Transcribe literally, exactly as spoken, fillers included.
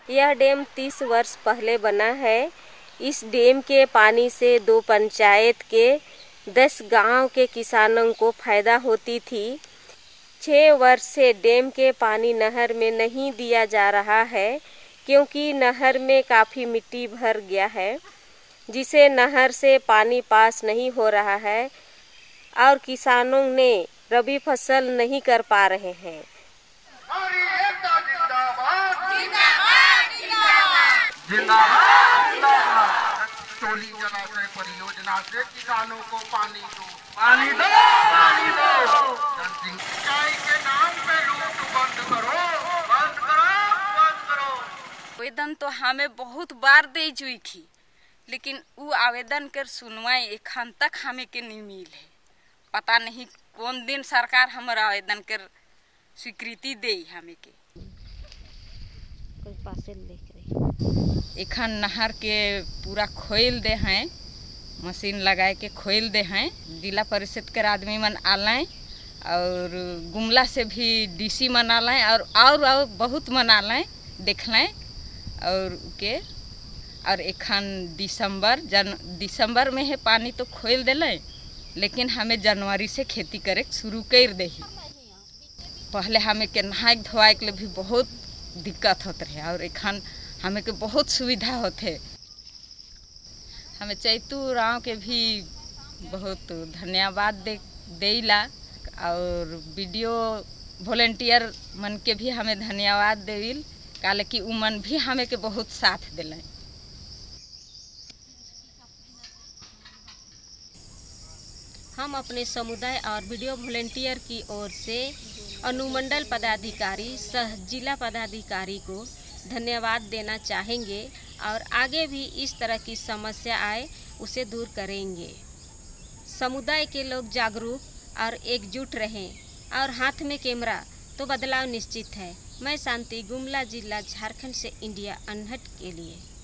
यह डैम तीस वर्ष पहले बना है। इस डैम के पानी से दो पंचायत के दस गांव के किसानों को फायदा होती थी। छः वर्ष से डैम के पानी नहर में नहीं दिया जा रहा है क्योंकि नहर में काफ़ी मिट्टी भर गया है, जिसे नहर से पानी पास नहीं हो रहा है और किसानों ने रबी फसल नहीं कर पा रहे हैं। टोली जलाशय परियोजना से किसानों को पानी दो, पानी दो, पानी दो। सिंचाई के नाम पे लूट बंद करो, बंद करो, बंद करो। आवेदन तो हमें बहुत बार दे चुकी थी, लेकिन वो आवेदन कर सुनवाई एखन तक हमें के नहीं मिले। पता नहीं कौन दिन सरकार हमारा आवेदन कर स्वीकृति दे हमें के। कोई पार्सल देख रही एखन नहर के पूरा खोल दे हैं, मशीन लगाए के खोल दे हैं। जिला परिषद के आदमी मन आलाएं और गुमला से भी डीसी मन आलाएं और और, और बहुत मन आलाएं देखलें और के और एखन दिसंबर जन दिसंबर में है पानी तो खोल देलें, लेकिन हमें जनवरी से खेती करे शुरू कर दे। पहले हमें के नहाए धोआए के लिए भी बहुत दिक्कत होते रहे और एखन हमें के बहुत सुविधा होते। हमें चैतू राव के भी बहुत धन्यवाद दे देला और वीडियो वॉलंटियर मन के भी हमें धन्यवाद देविल, काले कि उ मन भी हमें के बहुत साथ दिलें। हम अपने समुदाय और वीडियो वॉलंटियर की ओर से अनुमंडल पदाधिकारी सह जिला पदाधिकारी को धन्यवाद देना चाहेंगे और आगे भी इस तरह की समस्या आए उसे दूर करेंगे। समुदाय के लोग जागरूक और एकजुट रहें और हाथ में कैमरा तो बदलाव निश्चित है। मैं शांति, गुमला जिला, झारखंड से इंडिया अनहर्ड के लिए।